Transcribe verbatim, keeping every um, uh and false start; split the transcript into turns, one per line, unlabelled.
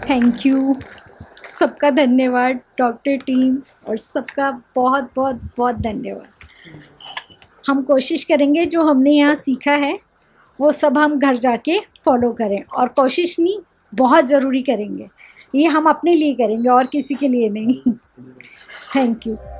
Thank you, सबका धन्यवाद, doctor team और सबका बहुत बहुत बहुत धन्यवाद। हम कोशिश करेंगे जो हमने यहाँ सीखा है वो सब हम घर जाके फॉलो करें, और कोशिश नहीं, बहुत ज़रूरी करेंगे। ये हम अपने लिए करेंगे और किसी के लिए नहीं। Thank you.